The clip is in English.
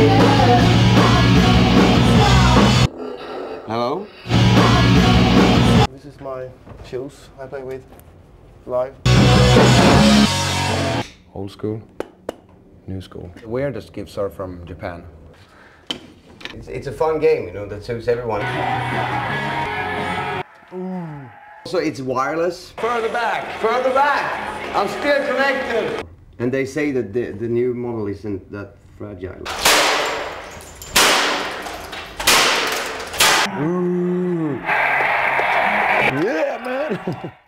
Hello? This is my shoes I play with live. Old school, new school. The weirdest gifts are from Japan. It's a fun game, you know, that suits everyone. So it's wireless. Further back! Further back! I'm still connected! And they say that the new model isn't that fragile. Yeah, man!